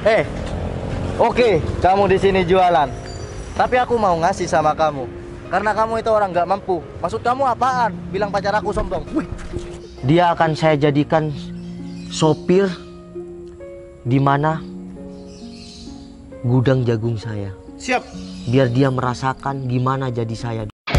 Eh, oke, kamu di sini jualan. Tapi aku mau ngasih sama kamu. Karena kamu itu orang nggak mampu. Maksud kamu apaan? Bilang pacar aku sombong. Wih. Dia akan saya jadikan sopir di mana gudang jagung saya. Siap. Biar dia merasakan gimana jadi saya.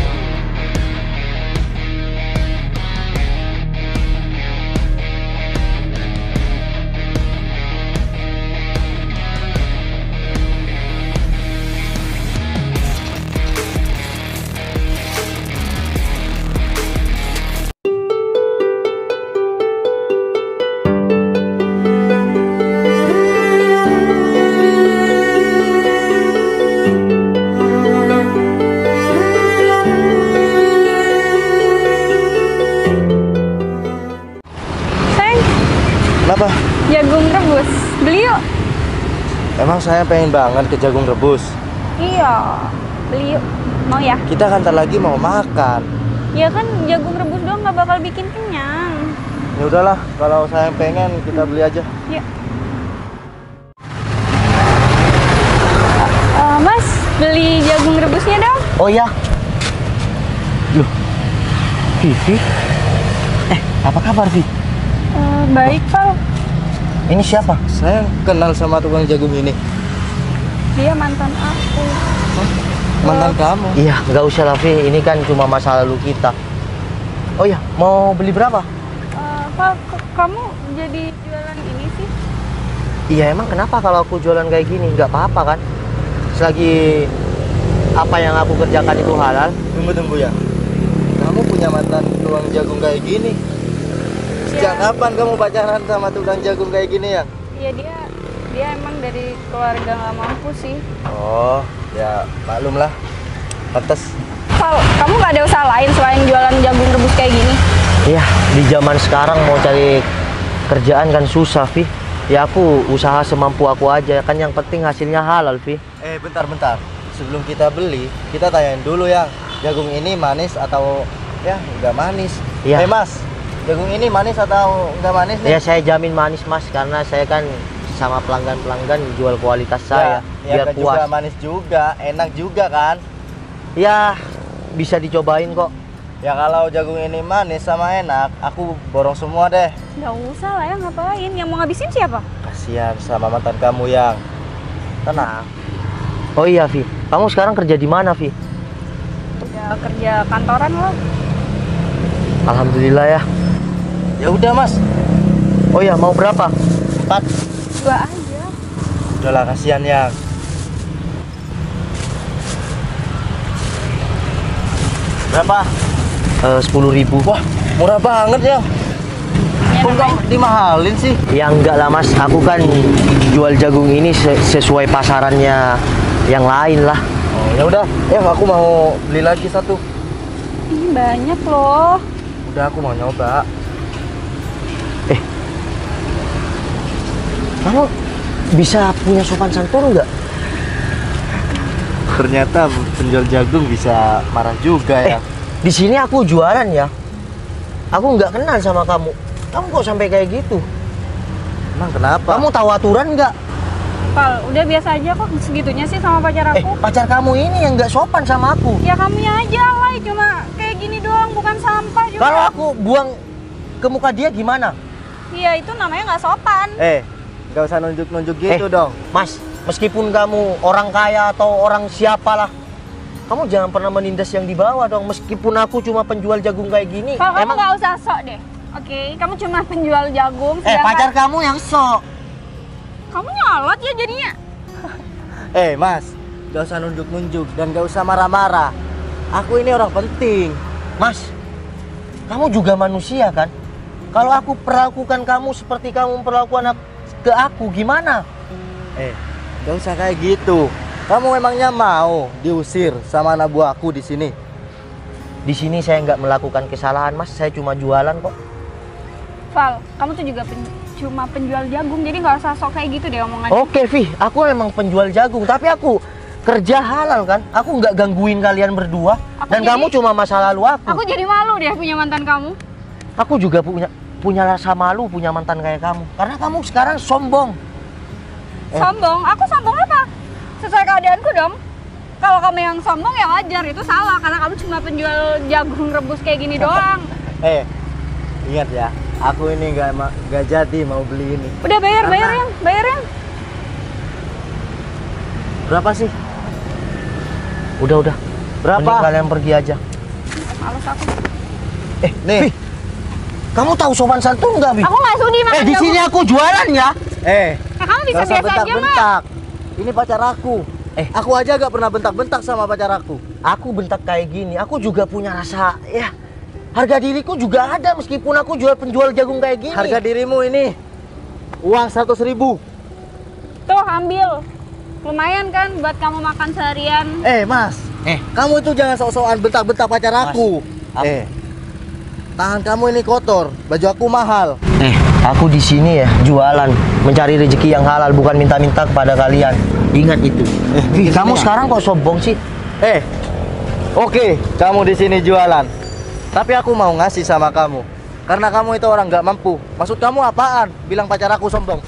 Kenapa? Jagung rebus, beli yuk. Emang saya pengen banget ke jagung rebus. Iya, beli yuk. Mau ya? Kita kan ntar lagi mau makan. Ya kan jagung rebus doang nggak bakal bikin kenyang. Ya udahlah, kalau saya pengen kita beli aja. Ya. Mas, beli jagung rebusnya dong. Oh ya. Loh, Vivi? Apa kabar, Vi? Baik, Val. Ini siapa? Saya kenal sama tukang jagung ini. Dia mantan aku. Mantan kamu? Iya, nggak usah lah, Vi. Ini kan cuma masa lalu kita. Oh ya, mau beli berapa? Val, kamu jadi jualan ini sih? Iya, emang kenapa kalau aku jualan kayak gini? Nggak apa-apa kan? Selagi apa yang aku kerjakan itu halal. Tunggu ya. Kamu punya mantan tukang jagung kayak gini? Sejak kapan kamu pacaran sama tukang jagung kayak gini ya? Iya, dia emang dari keluarga nggak mampu sih. Oh, ya maklum lah. Pantes. Val, kamu nggak ada usaha lain selain jualan jagung rebus kayak gini? Iya, di zaman sekarang mau cari kerjaan kan susah, Vi. Ya aku usaha semampu aku aja, kan yang penting hasilnya halal, Vi. Bentar. Sebelum kita beli, kita tanyain dulu ya, jagung ini manis atau ya nggak manis. Iya. Mas, jagung ini manis atau nggak manis nih? Ya saya jamin manis, Mas, karena saya kan sama pelanggan-pelanggan jual kualitas saya biar kan puas. juga manis juga, enak juga kan? Ya bisa dicobain kok. Ya kalau jagung ini manis sama enak, aku borong semua deh. Nggak usah lah ya, ngapain? Yang mau ngabisin siapa? Kasihan sama mantan kamu yang tenang. Oh iya, Vi. Kamu sekarang kerja di mana, Vi? Udah kerja kantoran loh. Alhamdulillah ya. Ya udah Mas, Oh iya, mau berapa? 4. 2 aja. Udahlah kasihan yang. Berapa? 10.000. Wah, murah banget ya. Kok nggak dimahalin sih? Ya enggak lah, Mas. Aku kan jual jagung ini sesuai pasarannya yang lain lah. Oh, ya udah. Ya aku mau beli lagi satu. Ini banyak loh. Udah aku mau nyoba. Kamu bisa punya sopan santun nggak? Ternyata penjual jagung bisa marah juga ya. Di sini aku jualan ya. Aku nggak kenal sama kamu. Kamu kok sampai kayak gitu? Emang kenapa? Kamu tahu aturan nggak? Val, udah biasa aja kok segitunya sih sama pacar aku. Pacar kamu ini yang nggak sopan sama aku. Ya kamunya aja lah, cuma kayak gini doang, bukan sampah juga. Kalau aku buang ke muka dia gimana? Iya, itu namanya nggak sopan. Gak usah nunjuk-nunjuk gitu dong. Mas, meskipun kamu orang kaya atau orang siapalah, kamu jangan pernah menindas yang di bawah dong. Meskipun aku cuma penjual jagung kayak gini. Kalau kamu nggak usah sok deh. Oke, kamu cuma penjual jagung. Pacar kamu yang sok. Kamu nyolot ya jadinya. Mas, gak usah nunjuk-nunjuk dan gak usah marah-marah. Aku ini orang penting. Mas, kamu juga manusia kan? Kalau aku perlakukan kamu seperti kamu memperlakukan ke aku, gimana? Gak usah kayak gitu. Kamu memangnya mau diusir sama anak buahku di sini? Di sini saya nggak melakukan kesalahan, Mas. Saya cuma jualan kok. Val, kamu tuh juga cuma penjual jagung, jadi nggak usah sok kayak gitu deh omongannya. Oke, Vi, aku emang penjual jagung, tapi aku kerja halal kan? Aku nggak gangguin kalian berdua. Dan kamu cuma masa lalu aku. Aku jadi malu deh punya mantan kamu. Aku juga punya rasa malu punya mantan kayak kamu. Karena kamu sekarang sombong. Sombong? Aku sombong apa? Sesuai keadaanku dong. Kalau kamu yang sombong ya wajar, itu salah karena kamu cuma penjual jagung rebus kayak gini doang. Ingat ya, aku ini nggak jadi mau beli ini. Udah bayar yang. Berapa sih? Udah. Berapa? Mending kalian pergi aja. Males aku. Nih, Kamu tahu sopan santun nggak, Bi? Aku nggak sudi makan Di sini aku jualan ya. Nah, kamu bisa nggak usah biasa aja mah. bentak-bentak. Ini pacar aku. Aku aja gak pernah bentak-bentak sama pacar aku. Aku bentak kayak gini, aku juga punya rasa ya. Harga diriku juga ada meskipun aku penjual jagung kayak gini. Harga dirimu ini uang 100.000. Tuh ambil. Lumayan kan buat kamu makan seharian. Mas. Kamu itu jangan sok-sokan bentak-bentak pacar aku. Tangan kamu ini kotor, baju aku mahal. Aku di sini ya jualan, mencari rezeki yang halal, bukan minta-minta kepada kalian. Ingat itu. Kamu sekarang kok sombong sih? Oke, kamu di sini jualan. Tapi aku mau ngasih sama kamu. Karena kamu itu orang nggak mampu. Maksud kamu apaan? Bilang pacar aku sombong.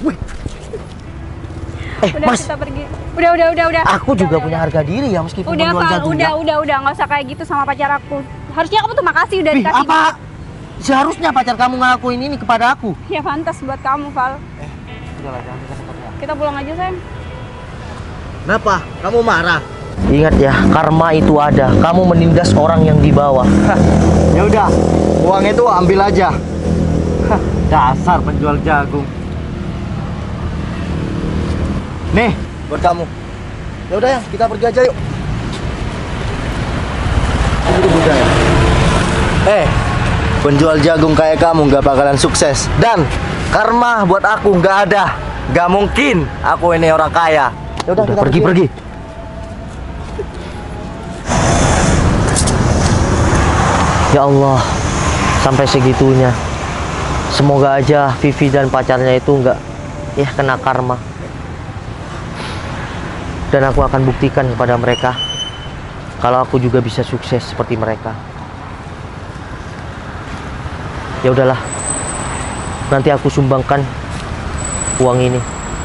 Udah Mas, kita pergi. Udah. aku juga punya harga diri ya meskipun Udah, penjual Val, jagung. udah, nggak usah kayak gitu sama pacar aku. Harusnya kamu tuh makasih udah Wih, dikasih. apa? Seharusnya pacar kamu ngelakuin ini kepada aku. Ya pantas buat kamu, Val. Udahlah, jangan kesempatnya. Kita pulang aja, sayang. Kenapa? Kamu marah? Ingat ya, karma itu ada. Kamu menindas orang yang di bawah. Ya udah, uang itu ambil aja. Dasar penjual jagung. Nih, buat kamu. Ya udah ya, kita pergi aja yuk. Ini budaya. Penjual jagung kayak kamu nggak bakalan sukses. Dan karma buat aku nggak ada. Nggak mungkin aku ini orang kaya. Ya udah, kita pergi. Ya Allah, sampai segitunya. Semoga aja Vivi dan pacarnya itu nggak kena karma. Dan aku akan buktikan kepada mereka kalau aku juga bisa sukses seperti mereka. Ya udahlah, nanti aku sumbangkan uang ini.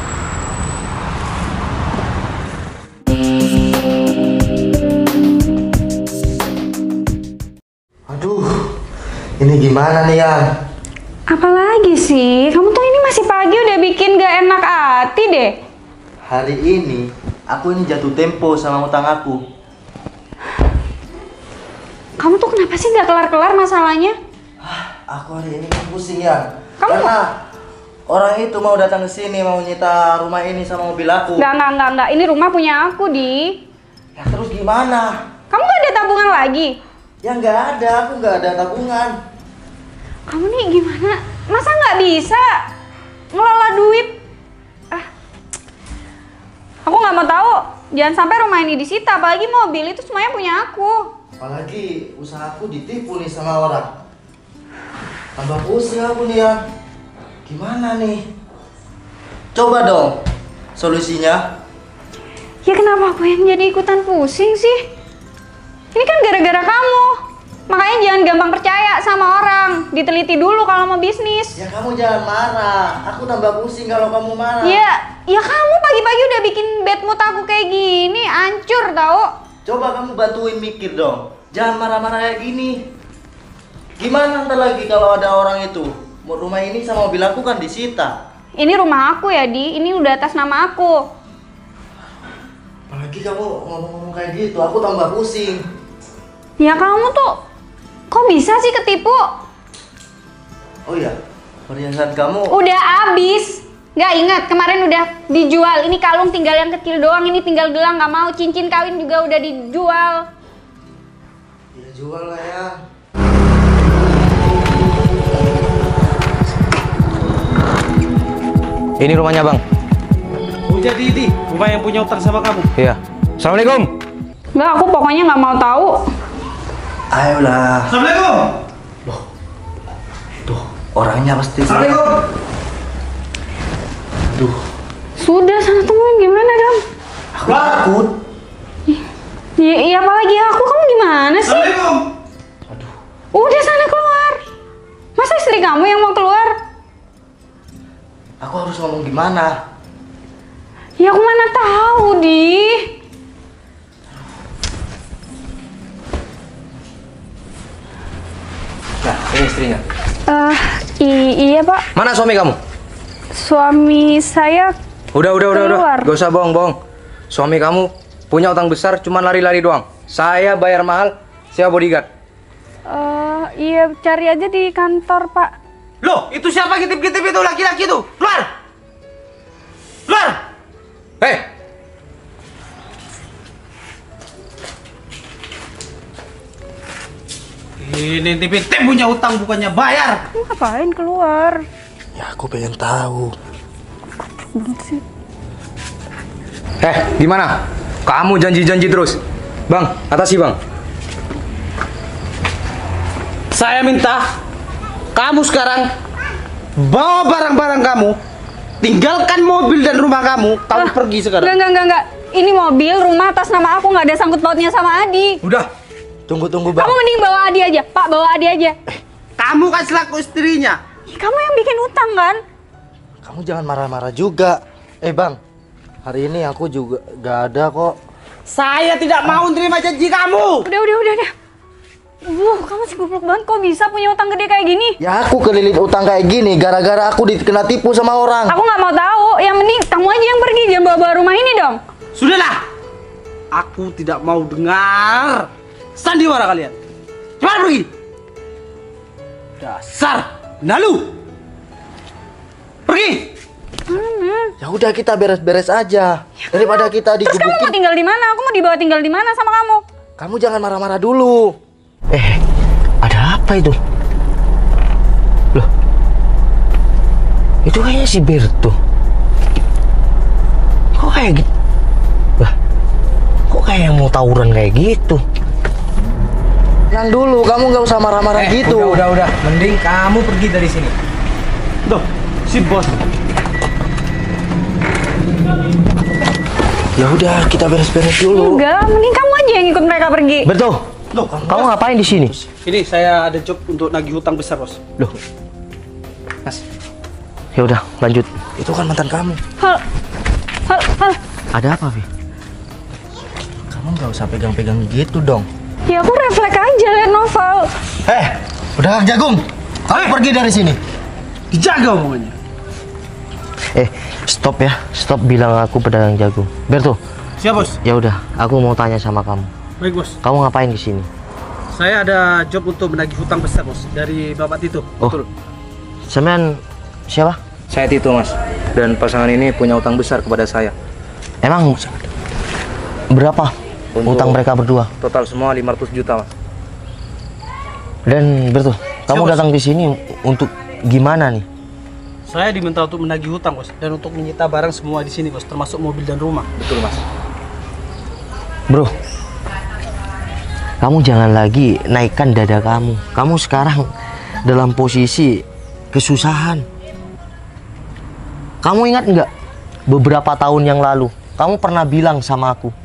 Aduh, ini gimana nih ya? Apalagi sih? Kamu tuh ini masih pagi udah bikin gak enak hati deh. Hari ini aku ini jatuh tempo sama utang aku. Kamu tuh kenapa sih gak kelar-kelar masalahnya? Aku hari ini kan pusing ya. Kamu- Karena orang itu mau datang ke sini mau nyita rumah ini sama mobil aku. Enggak. Ini rumah punya aku, Di. Ya terus gimana? Kamu gak ada tabungan lagi? Ya nggak ada, aku nggak ada tabungan. Kamu nih gimana? Masa nggak bisa ngelola duit? Aku nggak mau tahu. Jangan sampai rumah ini disita, apalagi mobil itu semuanya punya aku. Apalagi usahaku ditipu nih sama orang. Tambah pusing aku nih ya. Gimana nih? Coba dong solusinya. Ya kenapa aku yang jadi ikutan pusing sih? Ini kan gara-gara kamu. Makanya jangan gampang percaya sama orang. Diteliti dulu kalau mau bisnis. Ya kamu jangan marah. Aku tambah pusing kalau kamu marah. Ya kamu pagi-pagi udah bikin bad mood aku kayak gini. Hancur tau. Coba kamu bantuin mikir dong. Jangan marah-marah kayak gini. Gimana ntar lagi kalau ada orang itu? Rumah ini sama mobil aku kan disita. Ini rumah aku ya, Di. Ini udah atas nama aku. Apalagi kamu ngomong-ngomong kayak gitu, aku tambah pusing. Ya kamu tuh kok bisa sih ketipu? Oh iya, perhiasan kamu. Udah habis. Nggak ingat kemarin udah dijual. Ini kalung tinggal yang kecil doang. Ini tinggal gelang, nggak mau. Cincin kawin juga udah dijual. Ya jual lah ya. Ini rumahnya, Bang. Oh jadi ini rumah yang punya utang sama kamu? Iya. Assalamualaikum. Nggak, aku pokoknya nggak mau tahu. Ayolah. Assalamualaikum. Tuh, orangnya pasti. Assalamualaikum. Aduh, Sudah sana tungguin gimana dong? aku takut. Iya apalagi aku, kamu gimana sih? Assalamualaikum. Aduh, Udah sana keluar. Masa istri kamu yang mau keluar? aku harus ngomong gimana? Ya aku mana tahu, Di. Nah, ini istrinya. Iya Pak. Mana suami kamu? Suami saya Udah. keluar. Gak usah bohong-bohong. Suami kamu punya utang besar, cuma lari-lari doang. Saya bayar mahal, sewa bodyguard. Iya cari aja di kantor Pak. Loh, itu siapa kitip-kitip itu laki-laki itu? Keluar! Keluar! Hei! Ini tip-tip punya utang bukannya bayar. Kamu ngapain keluar? Ya aku pengen tahu. Banget sih. Gimana? Kamu janji-janji terus. Bang, atasi bang. Saya minta kamu sekarang bawa barang-barang kamu, tinggalkan mobil dan rumah kamu, kamu pergi sekarang. Enggak. Ini mobil, rumah atas nama aku, nggak ada sangkut pautnya sama Adi. Udah. Tunggu Bang. Kamu mending bawa Adi aja, Pak, bawa Adi aja. Kamu kan selaku istrinya. Kamu yang bikin utang kan? Kamu jangan marah-marah juga. Bang, hari ini aku juga gak ada kok. Saya tidak mau terima janji kamu. Udah. Kamu sih goblok banget, kok bisa punya utang gede kayak gini? Ya aku kelilit utang kayak gini gara-gara aku dikena tipu sama orang. Aku nggak mau tahu, yang penting kamu aja yang pergi, jangan bawa rumah ini dong. Sudahlah. Aku tidak mau dengar sandiwara kalian. Cepat pergi. Dasar nalu. Pergi. Ya udah kita beres-beres aja. Daripada kita Terus kamu mau digebukin. tinggal di mana? Aku mau dibawa tinggal di mana sama kamu? Kamu jangan marah-marah dulu. Ada apa itu? Loh, itu kayaknya si Berto. Kok kayak gitu? Lah, kok kayak yang mau tawuran kayak gitu? Tenang dulu, kamu nggak usah marah-marah gitu. Udah. Mending kamu pergi dari sini. Tuh, si bos. Ya udah, kita beres-beres dulu. Enggak, mending kamu aja yang ikut mereka pergi. Berto, Loh, kamu ngapain di sini? ini saya ada job untuk nagih hutang besar, bos. Loh, Mas. ya udah, lanjut. Itu kan mantan kamu. Hal. Ada apa, Vi? Kamu nggak usah pegang-pegang gitu dong. Ya aku refleks aja liat novel. Udah jagung. Kamu pergi dari sini. Dijaga omongannya. Stop ya, stop bilang aku pedagang jagung. Berto, Siap, bos. ya udah, aku mau tanya sama kamu. Baik, bos. Kamu ngapain di sini? Saya ada job untuk menagih hutang besar, bos, dari Bapak Tito. Oh. Betul. Semen siapa? Saya Tito, Mas. Dan pasangan ini punya utang besar kepada saya. Emang berapa utang mereka berdua? Total semua 500 juta, Mas. Dan Berto, kamu Bos. datang di sini untuk gimana nih? Saya diminta untuk menagih hutang, bos, dan untuk menyita barang semua di sini, bos, termasuk mobil dan rumah. Betul, Mas. Bro, kamu jangan lagi naikkan dada kamu. Kamu sekarang dalam posisi kesusahan. Kamu ingat nggak beberapa tahun yang lalu kamu pernah bilang sama aku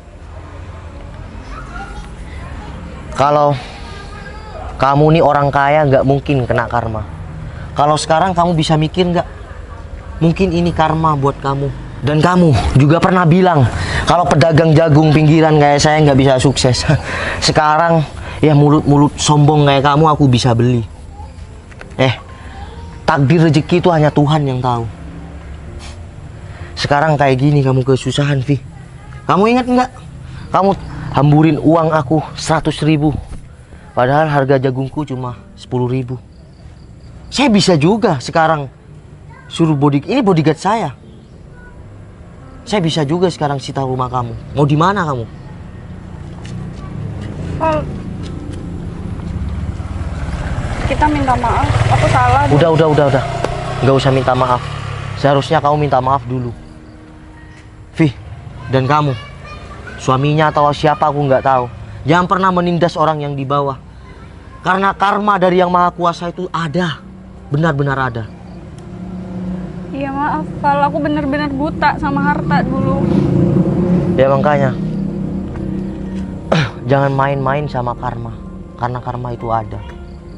kalau kamu nih orang kaya nggak mungkin kena karma. Kalau sekarang kamu bisa mikir nggak, mungkin ini karma buat kamu. Dan kamu juga pernah bilang kalau pedagang jagung pinggiran kayak saya nggak bisa sukses. Sekarang ya mulut-mulut sombong kayak kamu aku bisa beli. Takdir rezeki itu hanya Tuhan yang tahu. Sekarang kayak gini kamu kesusahan, Vi. Kamu ingat nggak? Kamu hamburin uang aku 100.000. Padahal harga jagungku cuma 10.000. Saya bisa juga sekarang suruh ini bodyguard saya. Saya bisa juga sekarang sita rumah kamu. Mau di mana kamu? Kita minta maaf, aku salah. Udah. Nggak usah minta maaf. Seharusnya kamu minta maaf dulu. Vi, dan kamu, suaminya atau siapa aku nggak tahu. Jangan pernah menindas orang yang di bawah. Karena karma dari Yang Maha Kuasa itu ada. Benar-benar ada. Iya maaf, kalau aku bener-bener buta sama harta dulu. Ya makanya jangan main-main sama karma. Karena karma itu ada.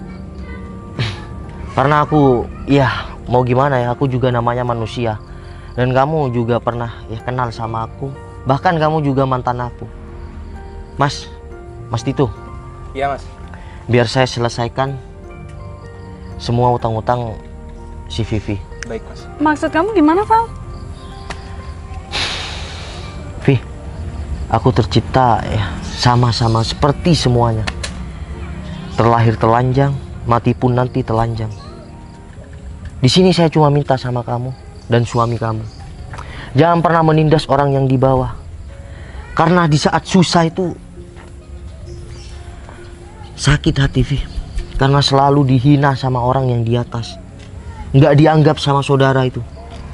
Karena aku, ya mau gimana ya, aku juga namanya manusia. Dan kamu juga pernah ya kenal sama aku. Bahkan kamu juga mantan aku. Mas Tito. Iya mas. Biar saya selesaikan semua utang-utang si Vivi. Baik mas. Maksud kamu gimana, Val? Vi, aku tercipta ya sama-sama seperti semuanya. Terlahir telanjang, mati pun nanti telanjang. Di sini saya cuma minta sama kamu dan suami kamu, jangan pernah menindas orang yang di bawah. Karena di saat susah itu sakit hati, Vi. Karena selalu dihina sama orang yang di atas, nggak dianggap sama saudara itu.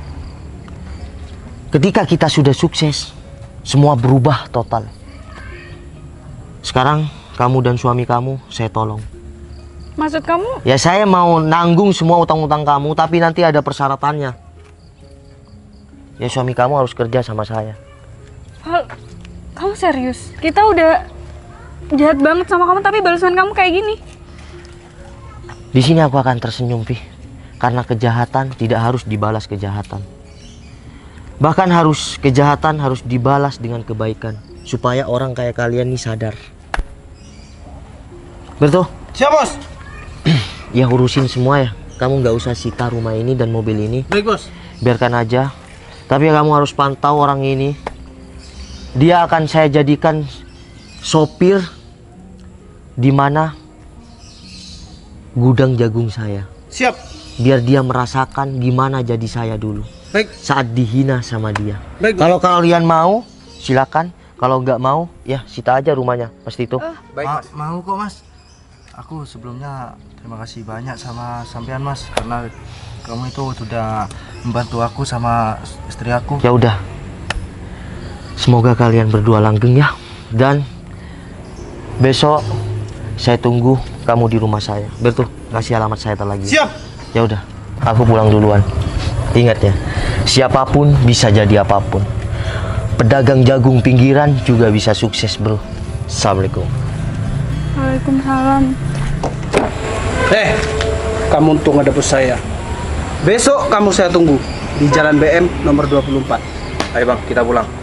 Ketika kita sudah sukses, semua berubah total. Sekarang kamu dan suami kamu saya tolong. Maksud kamu? Ya saya mau nanggung semua utang-utang kamu, tapi nanti ada persyaratannya. Ya suami kamu harus kerja sama saya. Val, kamu serius? Kita udah jahat banget sama kamu, tapi balasan kamu kayak gini. Di sini aku akan tersenyum, Vi. Karena kejahatan tidak harus dibalas kejahatan. Bahkan kejahatan harus dibalas dengan kebaikan. Supaya orang kayak kalian nih sadar. Betul? Siap bos. Ya urusin semua ya. Kamu nggak usah sita rumah ini dan mobil ini. Baik bos. Biarkan aja. Tapi kamu harus pantau orang ini. Dia akan saya jadikan sopir di mana gudang jagung saya. Siap. Biar dia merasakan gimana jadi saya dulu. Baik. Saat dihina sama dia. Baik. Kalau kalian mau, silakan. Kalau nggak mau, ya sita aja rumahnya, Mas Tito. Baik mas. Mau kok mas. Aku sebelumnya terima kasih banyak sama sampean mas, karena kamu itu sudah membantu aku sama istri aku. Ya udah. Semoga kalian berdua langgeng ya. Dan besok saya tunggu kamu di rumah saya. Betul, kasih alamat saya lagi. Siap. Ya udah, aku pulang duluan. Ingat ya, siapapun bisa jadi apapun. Pedagang jagung pinggiran juga bisa sukses, bro. Assalamualaikum. Waalaikumsalam. Kamu untung ada bos saya. Besok kamu saya tunggu di Jalan BM nomor 24. Ayo bang, kita pulang.